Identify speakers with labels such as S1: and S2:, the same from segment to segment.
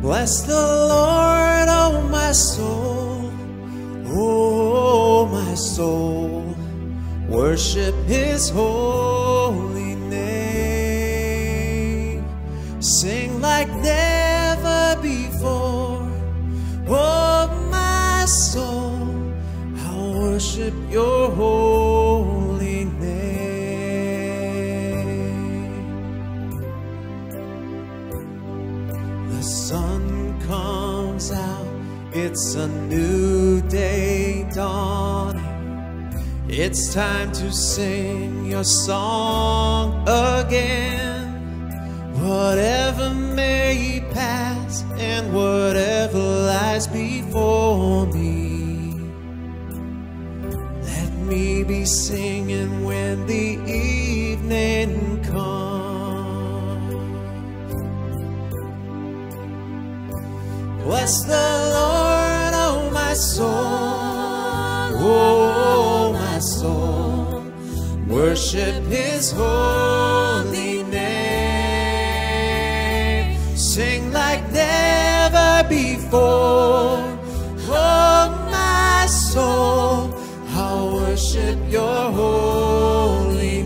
S1: Bless the Lord, oh my soul, oh my soul. Worship His holy name. Sing like never before, oh my soul. I'll worship Your holy name. The sun comes out, it's a new day dawning. It's time to sing Your song again. Whatever may pass and whatever lies before me, let me be singing when the evening comes. Bless the Lord, oh my soul, oh my soul. Worship His holy name. Sing like never before, oh my soul. I'll worship Your holy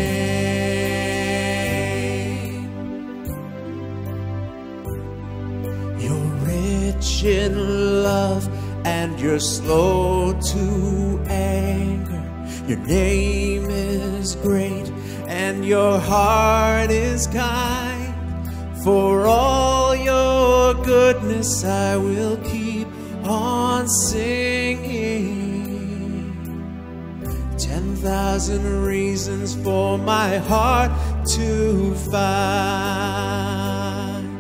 S1: name. You're rich in love and You're slow to anger. Your name is great and Your heart is kind. For all Your goodness I will keep on singing. 10,000 reasons for my heart to find.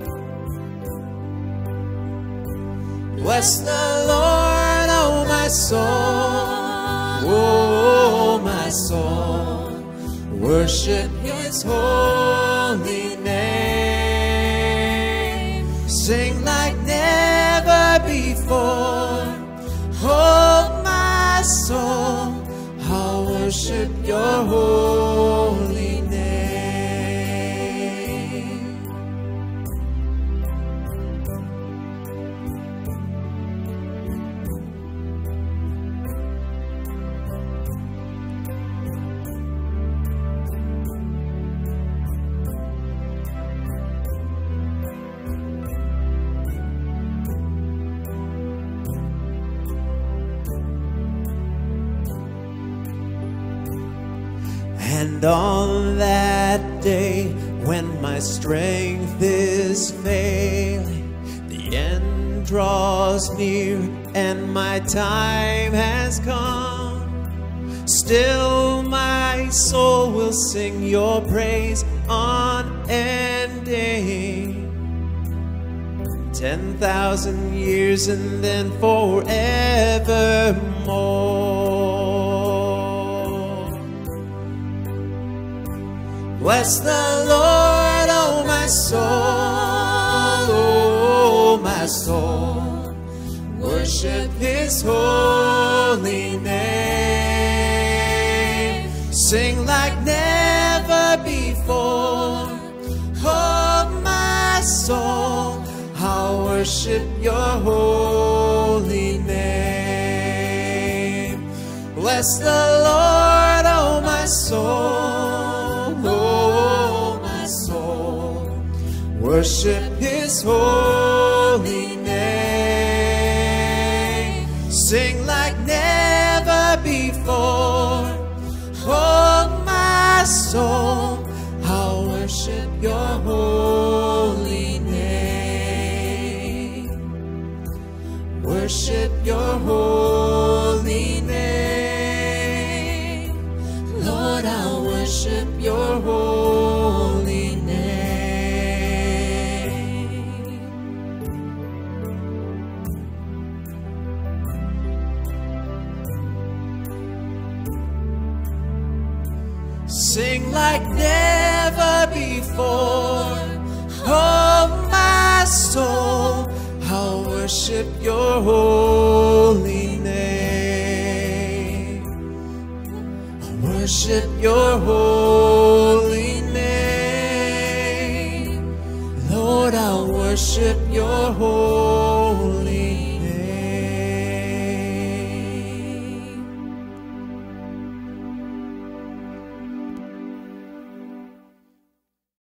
S1: Bless the Lord, oh my soul, oh my soul. Worship His holy name. Sing like never before, oh my soul. I'll worship Your holy name. And on that day when my strength is failing, the end draws near and my time has come, still my soul will sing Your praise unending. 10,000 years and then forevermore. Bless the Lord, oh my soul, oh my soul. Worship His holy name. Sing like never before, oh my soul. I'll worship Your holy name. Bless the Lord, oh my soul, oh my soul. Worship His holy name. Sing like never before, oh my soul. I'll worship Your holy name. Worship Your holy name. Lord, I'll worship Your holy name. Sing like never before, oh my soul. I'll worship Your holy name. I'll worship Your holy name. Lord, I'll worship Your